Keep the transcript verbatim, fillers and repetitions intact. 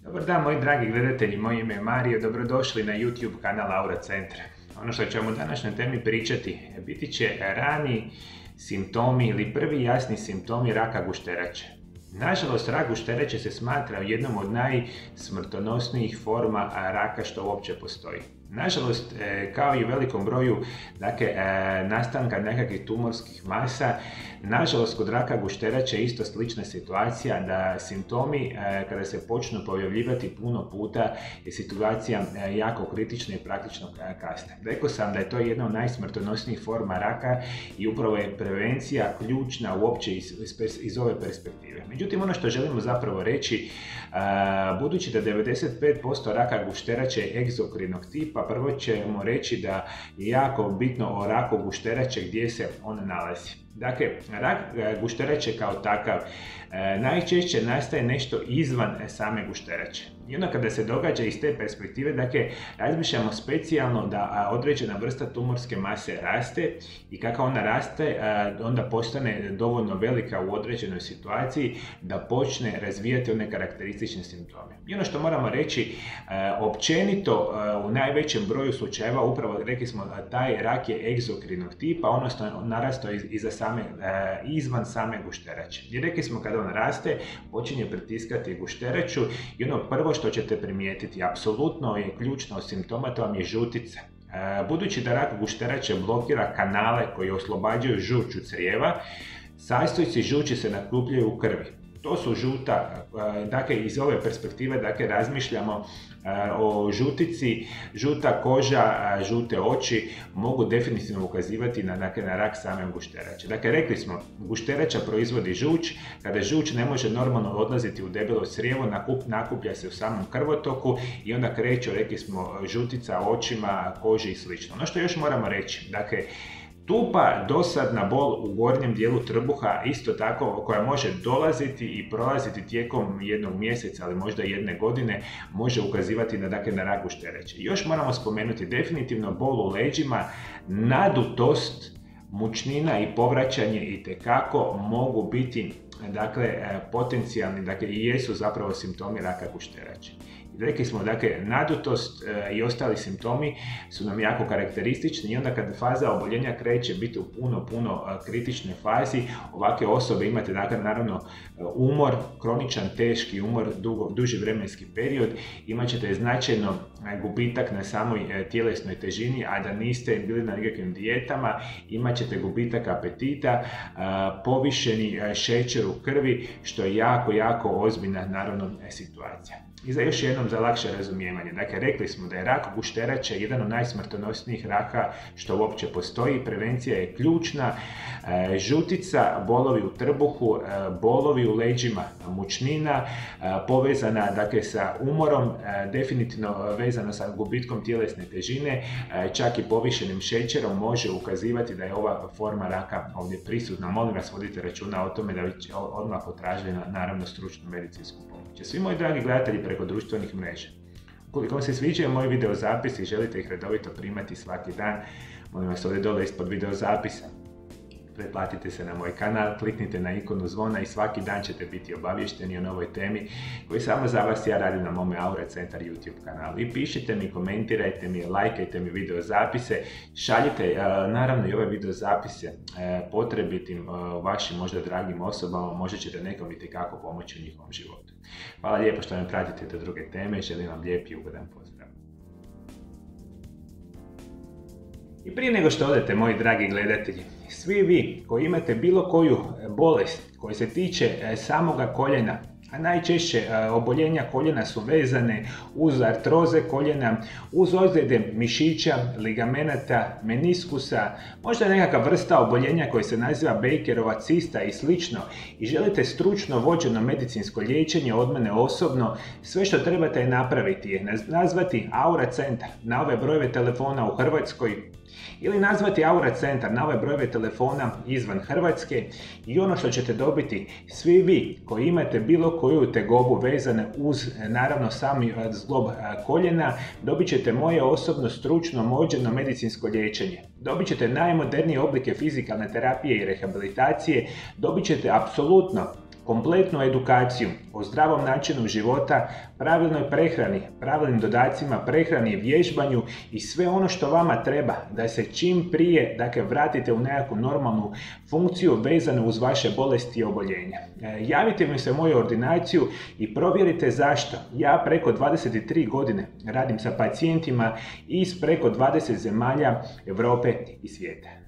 Dobar dan moji dragi gledatelji, moje ime je Mario, dobrodošli na YouTube kanal Aura Centra. Ono što ćemo u današnjoj temi pričati biti će rani simptomi ili prvi jasni simptomi raka gušterače. Nažalost, rak gušterače se smatra jednom od najsmrtonosnijih forma raka što uopće postoji. Nažalost, kao i u velikom broju dakle, nastanka nekakvih tumorskih masa, nažalost kod raka gušterače je isto slična situacija da simptomi kada se počnu pojavljivati puno puta je situacija jako kritična i praktično kasna. Rekao sam da je to jedna od najsmrtonosnijih forma raka i upravo je prevencija ključna uopće iz, iz ove perspektive. Međutim, ono što želimo zapravo reći, budući da devedeset pet posto raka gušterače je egzokrinog tipa, prvo ćemo reći da je jako bitno o raku gušterače gdje se on nalazi. Dakle, rak gušterače kao takav najčešće nastaje nešto izvan same gušterače. I onda kada se događa iz te perspektive, dakle, razmišljamo specijalno da određena vrsta tumorske mase raste i kako ona raste, onda postane dovoljno velika u određenoj situaciji da počne razvijati one karakteristične simptome. I ono što moramo reći, općenito u najvećem broju slučajeva, upravo rekli smo da taj rak je egzokrinog tipa, odnosno narastao iza same, izvan same gušterače. I rekli smo kada on raste, počinje pritiskati gušteraču i ono prvo što ćete primijetiti, apsolutno je ključno simptoma, to vam je žutica. Budući da rak gušterače blokira kanale koji oslobađaju žuč u crijeva, sastojci žuči se nakupljaju u krvi. To su žuta, dakle iz ove perspektive dakle, razmišljamo o žutici, žuta koža, žute oči mogu definitivno ukazivati na, dakle, na rak same gušterače. Dakle, rekli smo, gušterača proizvodi žuč, kada žuč ne može normalno odlaziti u debelo crijevo, nakup, nakuplja se u samom krvotoku i onda kreće, rekli smo, žutica očima, koži i slično. Ono što još moramo reći, dakle, tupa dosadna bol u gornjem dijelu trbuha, isto tako koja može dolaziti i prolaziti tijekom jednog mjeseca, ali možda jedne godine, može ukazivati na, dakle, na rak gušterače. Još moramo spomenuti definitivno bol u leđima, nadutost, mučnina i povraćanje itekako mogu biti, dakle, potencijalni, dakle, i jesu zapravo simptomi raka gušterače. Rekli smo, dakle, nadutost e, i ostali simptomi su nam jako karakteristični i onda kad faza oboljenja kreće biti u puno, puno a, kritičnoj fazi, ovakve osobe imate, dakle, naravno umor, kroničan, teški umor, dugo, duži vremenski period, imat ćete značajno gubitak na samoj e, tjelesnoj težini, a da niste bili na nekakvim dijetama, imat ćete gubitak apetita, a, povišeni a, šećer u krvi, što je jako, jako ozbiljna, naravno, situacija. I za još jednom za lakše razumijevanje. Dakle, rekli smo da je rak gušterače jedan od najsmrtonosnijih raka što uopće postoji. Prevencija je ključna. E, žutica, bolovi u trbuhu, e, bolovi u leđima, mučnina, e, povezana, dakle, sa umorom, e, definitivno vezano sa gubitkom tjelesne težine, e, čak i povišenim šećerom može ukazivati da je ova forma raka ovdje prisutna. Molim vas, vodite računa o tome da vi odmah potražili, naravno, stručnu medicinsku pomoć. Svi moji dragi gledatelji preko društvenih mreža, ukoliko vam se sviđaju moji videozapisi i želite ih redovito primati svaki dan, molim vas ovdje dole ispod videozapisa pretplatite se na moj kanal, kliknite na ikonu zvona i svaki dan ćete biti obavješteni o novoj temi koju samo za vas ja radim na mome Aura Centar YouTube kanalu. I pišite mi, komentirajte mi, lajkajte mi videozapise, šaljite naravno i ove videozapise potrebitim vašim možda dragim osobama, možda ćete nekom itekako pomoći u njihovom životu. Hvala lijepo što me pratite do druge teme, želim vam lijep i ugodan pozdrav. I prije nego što odete, moji dragi gledatelji, svi vi koji imate bilo koju bolest koja se tiče samoga koljena, a najčešće oboljenja koljena su vezane uz artroze koljena, uz ozljede mišića, ligamenata, meniskusa, možda nekakva vrsta oboljenja koja se naziva Bakerova cista i slično i želite stručno vođeno medicinsko liječenje od mene osobno, sve što trebate napraviti je nazvati Aura Centar na ove brojeve telefona u Hrvatskoj ili nazvati Aura Centar na ove brojeve telefona izvan Hrvatske i ono što ćete dobiti svi vi koji imate bilo koju tegobu vezane uz naravno sami zglob koljena, dobit ćete moje osobno stručno vođeno medicinsko liječenje. Dobit ćete najmodernije oblike fizikalne terapije i rehabilitacije, dobit ćete apsolutno kompletnu edukaciju o zdravom načinu života, pravilnoj prehrani, pravilnim dodacima prehrani, vježbanju i sve ono što vama treba da se čim prije, dakle, vratite u nekakvu normalnu funkciju vezanu uz vaše bolesti i oboljenja. Javite mi se u moju ordinaciju i provjerite zašto. Ja preko dvadeset tri godine radim sa pacijentima iz preko dvadeset zemalja Europe i svijeta.